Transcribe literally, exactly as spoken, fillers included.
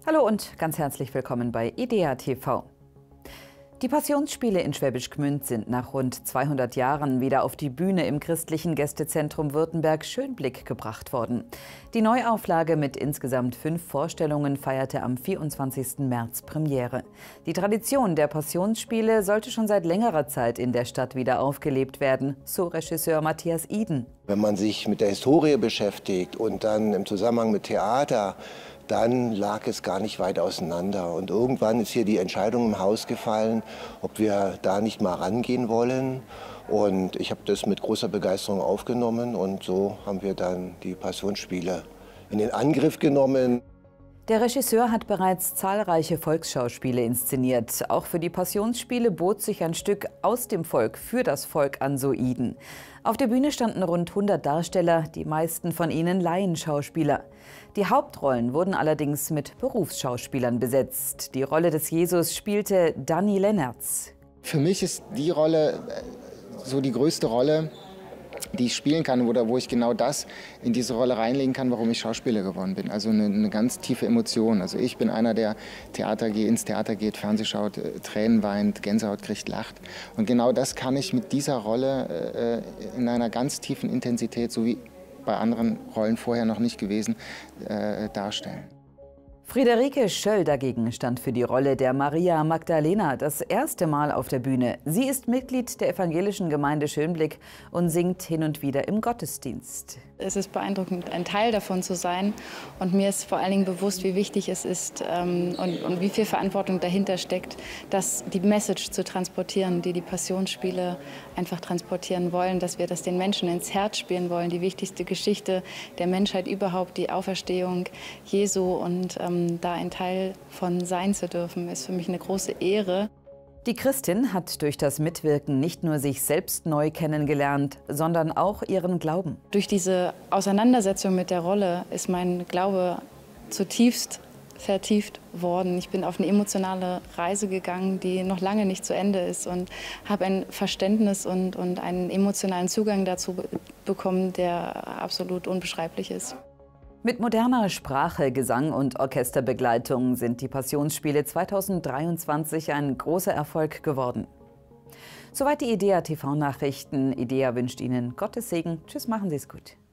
Hallo und ganz herzlich willkommen bei IDEA T V. Die Passionsspiele in Schwäbisch Gmünd sind nach rund zweihundert Jahren wieder auf die Bühne im christlichen Gästezentrum Württemberg-Schönblick gebracht worden. Die Neuauflage mit insgesamt fünf Vorstellungen feierte am vierundzwanzigsten März Premiere. Die Tradition der Passionsspiele sollte schon seit längerer Zeit in der Stadt wieder aufgelebt werden, so Regisseur Matthias Iden. Wenn man sich mit der Historie beschäftigt und dann im Zusammenhang mit Theater, dann lag es gar nicht weit auseinander. Und irgendwann ist hier die Entscheidung im Haus gefallen, ob wir da nicht mal rangehen wollen. Und ich habe das mit großer Begeisterung aufgenommen und so haben wir dann die Passionsspiele in den Angriff genommen. Der Regisseur hat bereits zahlreiche Volksschauspiele inszeniert. Auch für die Passionsspiele bot sich ein Stück aus dem Volk für das Volk an, so Iden. Auf der Bühne standen rund hundert Darsteller, die meisten von ihnen Laienschauspieler. Die Hauptrollen wurden allerdings mit Berufsschauspielern besetzt. Die Rolle des Jesus spielte Danny Lennertz. Für mich ist die Rolle so die größte Rolle, die ich spielen kann oder wo ich genau das in diese Rolle reinlegen kann, warum ich Schauspieler geworden bin. Also eine, eine ganz tiefe Emotion. Also ich bin einer, der Theater geht, ins Theater geht, Fernseh schaut, äh, Tränen weint, Gänsehaut kriegt, lacht. Und genau das kann ich mit dieser Rolle äh, in einer ganz tiefen Intensität, so wie bei anderen Rollen vorher noch nicht gewesen, äh, darstellen. Friederike Schöll dagegen stand für die Rolle der Maria Magdalena das erste Mal auf der Bühne. Sie ist Mitglied der evangelischen Gemeinde Schönblick und singt hin und wieder im Gottesdienst. Es ist beeindruckend, ein Teil davon zu sein. Und mir ist vor allen Dingen bewusst, wie wichtig es ist ähm, und, und wie viel Verantwortung dahinter steckt, das, die Message zu transportieren, die die Passionsspiele einfach transportieren wollen, dass wir das den Menschen ins Herz spielen wollen. Die wichtigste Geschichte der Menschheit überhaupt, die Auferstehung Jesu. Und ähm, da ein Teil von sein zu dürfen, ist für mich eine große Ehre. Die Christin hat durch das Mitwirken nicht nur sich selbst neu kennengelernt, sondern auch ihren Glauben. Durch diese Auseinandersetzung mit der Rolle ist mein Glaube zutiefst vertieft worden. Ich bin auf eine emotionale Reise gegangen, die noch lange nicht zu Ende ist und habe ein Verständnis und, und einen emotionalen Zugang dazu bekommen, der absolut unbeschreiblich ist. Mit moderner Sprache, Gesang und Orchesterbegleitung sind die Passionsspiele zweitausenddreiundzwanzig ein großer Erfolg geworden. Soweit die IDEA T V-Nachrichten. IDEA wünscht Ihnen Gottes Segen. Tschüss, machen Sie es gut.